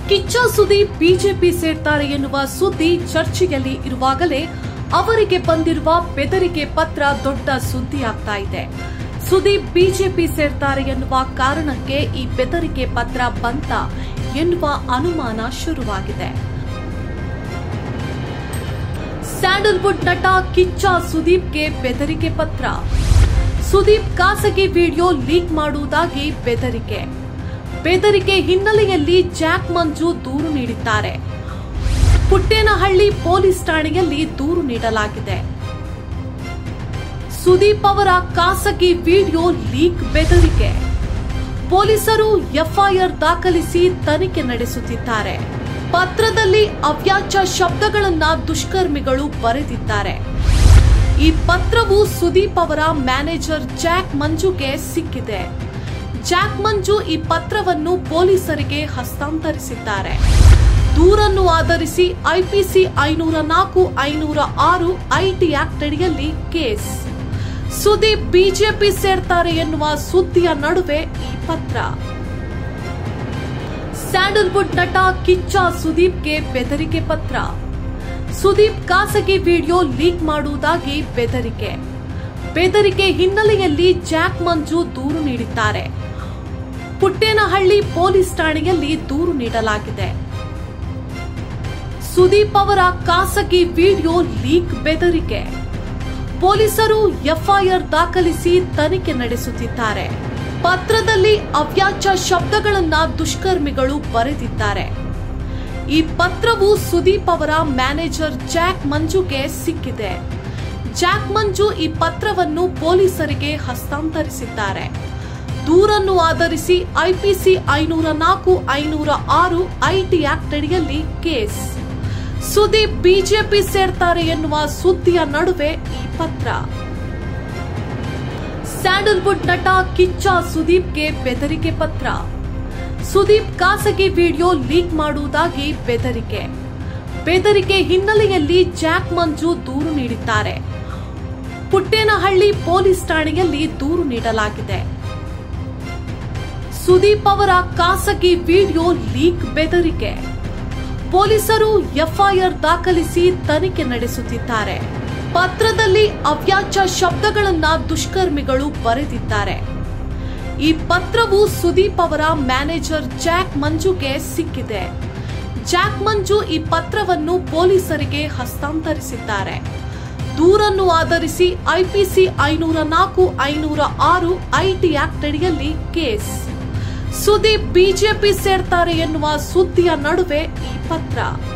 Kichcha Sudeep BJP ಸೇರ್ತಾರೆ ಎನ್ನುವ ಸುದ್ದಿ ಚರ್ಚೆಯಲ್ಲಿ ಇರುವಾಗಲೇ ಅವರಿಗೆ ಬಂದಿರುವ ಬೆದರಿಕೆ ಪತ್ರ ದೊಡ್ಡ ಸುದ್ದಿಯಾಗ್ತಾ ಇದೆ. ಸುದೀಪ್ ಬಿಜೆಪಿ ಸೇರ್ತಾರೆ ಎನ್ನುವ ಕಾರಣಕ್ಕೆ ಈ ಬೆದರಿಕೆ ಪತ್ರ ಬಂತ ಎನ್ನುವ ಅನುಮಾನ ಶುರುವಾಗಿದೆ. ಸ್ಯಾಂಡಲ್ವುಡ್ ನಟ ಕಿಚ್ಚ ಸುದೀಪ್ಗೆ ಬೆದರಿಕೆ ಪತ್ರ. ಸುದೀಪ್ ಖಾಸಗಿ ವಿಡಿಯೋ ಲೀಕ್ ಮಾಡುವುದಾಗಿ ಬೆದರಿಕೆ ಹಿನ್ನೆಲೆಯಲ್ಲಿ ಜಾಕ್ ಮಂಜು ದೂರು ನೀಡಿದ್ದಾರೆ. ಪುಟ್ಟೇನಹಳ್ಳಿ ಪೊಲೀಸ್ ಠಾಣೆಯಲ್ಲಿ ದೂರು ನೀಡಲಾಗಿದೆ. ಸುದೀಪ್ ಅವರ ಖಾಸಗಿ ವಿಡಿಯೋ ಲೀಕ್ ಬೆದರಿಕೆ. ಪೊಲೀಸರು ಎಫ್ಐಆರ್ ದಾಖಲಿಸಿ ತನಿಖೆ ನಡೆಸುತ್ತಿದ್ದಾರೆ. ಪತ್ರದಲ್ಲಿ ಅವ್ಯಾಚ್ಯ ಶಬ್ದಗಳನ್ನ ದುಷ್ಕರ್ಮಿಗಳು ಬರೆದಿದ್ದಾರೆ. ಈ ಪತ್ರವು ಸುದೀಪ್ ಅವರ ಮ್ಯಾನೇಜರ್ ಜಾಕ್ ಮಂಜುಗೆ ಸಿಕ್ಕಿದೆ. ಜಾಕ್ ಮಂಜು ಈ ಪತ್ರವನ್ನು ಪೊಲೀಸರಿಗೆ ಹಸ್ತಾಂತರಿಸಿದ್ದಾರೆ. ದೂರನ್ನು ಆಧರಿಸಿ ಐಪಿಸಿ 504, 506 ಐಟಿ ಆಕ್ಟ್ ಅಡಿಯಲ್ಲಿ ಕೇಸ್. ಸುದೀಪ್ ಬಿಜೆಪಿ ಸೇರ್ತಾರೆ ಎನ್ನುವ ಸುದ್ದಿಯ ನಡುವೆ ಈ ಪತ್ರ. ಸ್ಯಾಂಡಲ್ವುಡ್ ನಟ ಕಿಚ್ಚ ಸುದೀಪ್ಗೆ ಬೆದರಿಕೆ ಪತ್ರ. ಸುದೀಪ್ ಖಾಸಗಿ ವಿಡಿಯೋ ಲೀಕ್ ಮಾಡುವುದಾಗಿ ಬೆದರಿಕೆ ಹಿನ್ನೆಲೆಯಲ್ಲಿ ಜಾಕ್ ಮಂಜು ದೂರು ನೀಡಿದ್ದಾರೆ. ಪುಟ್ಟೇನಹಳ್ಳಿ ಪೊಲೀಸ್ ಠಾಣೆಯಲ್ಲಿ ದೂರು ನೀಡಲಾಗಿದೆ. ಸುದೀಪ್ ಅವರ ಖಾಸಗಿ ವಿಡಿಯೋ ಲೀಕ್ ಬೆದರಿಕೆ. ಪೊಲೀಸರು ಎಫ್ಐಆರ್ ದಾಖಲಿಸಿ ತನಿಖೆ ನಡೆಸುತ್ತಿದ್ದಾರೆ. ಪತ್ರದಲ್ಲಿ ಅವ್ಯಾಚ್ಯ ಶಬ್ದಗಳನ್ನ ದುಷ್ಕರ್ಮಿಗಳು ಬರೆದಿದ್ದಾರೆ. ಈ ಪತ್ರವು ಸುದೀಪ್ ಅವರ ಮ್ಯಾನೇಜರ್ ಜಾಕ್ ಮಂಜುಗೆ ಸಿಕ್ಕಿದೆ. ಜಾಕ್ ಮಂಜು ಈ ಪತ್ರವನ್ನು ಪೊಲೀಸರಿಗೆ ಹಸ್ತಾಂತರಿಸಿದ್ದಾರೆ. ದೂರನ್ನು ಆಧರಿಸಿ ಐಪಿಸಿ 504, 506 ಐಟಿ ಆಕ್ಟ್ ಅಡಿಯಲ್ಲಿ ಕೇಸ್. ಸುದೀಪ್ ಬಿಜೆಪಿ ಸೇರ್ತಾರೆ ಎನ್ನುವ ಸುದ್ದಿಯ ನಡುವೆ ಈ ಪತ್ರ. ಸ್ಯಾಂಡಲ್ವುಡ್ ನಟ ಕಿಚ್ಚ ಸುದೀಪ್ಗೆ ಬೆದರಿಕೆ ಪತ್ರ. ಸುದೀಪ್ ಖಾಸಗಿ ವಿಡಿಯೋ ಲೀಕ್ ಮಾಡುವುದಾಗಿ ಬೆದರಿಕೆ ಹಿನ್ನೆಲೆಯಲ್ಲಿ ಜಾಕ್ ಮಂಜು ದೂರು ನೀಡಿದ್ದಾರೆ. ಪುಟ್ಟೇನಹಳ್ಳಿ ಪೊಲೀಸ್ ಠಾಣೆಯಲ್ಲಿ ದೂರು ನೀಡಲಾಗಿದೆ. ಸುದೀಪ್ ಅವರ ಖಾಸಗಿ ವಿಡಿಯೋ ಲೀಕ್ ಬೆದರಿಕೆ. ಪೊಲೀಸರು ಎಫ್ಐಆರ್ ದಾಖಲಿಸಿ ತನಿಖೆ ನಡೆಸುತ್ತಿದ್ದಾರೆ. ಪತ್ರದಲ್ಲಿ ಅವ್ಯಾಚ್ಯ ಶಬ್ದಗಳನ್ನ ದುಷ್ಕರ್ಮಿಗಳು ಬರೆದಿದ್ದಾರೆ. ಈ ಪತ್ರವು ಸುದೀಪ್ ಅವರ ಮ್ಯಾನೇಜರ್ ಜಾಕ್ ಮಂಜುಗೆ ಸಿಕ್ಕಿದೆ. ಜಾಕ್ ಮಂಜು ಈ ಪತ್ರವನ್ನು ಪೊಲೀಸರಿಗೆ ಹಸ್ತಾಂತರಿಸಿದ್ದಾರೆ. ದೂರನ್ನು ಆಧರಿಸಿ ಐಪಿಸಿ 504, 506 ಐಟಿ ಆಕ್ಟ್ ಅಡಿಯಲ್ಲಿ ಕೇಸ್. ಸುದೀಪ್ ಬಿಜೆಪಿ ಸೇರ್ತಾರೆ ಎನ್ನುವ ಸುದ್ದಿಯ ನಡುವೆ ಈ ಪತ್ರ.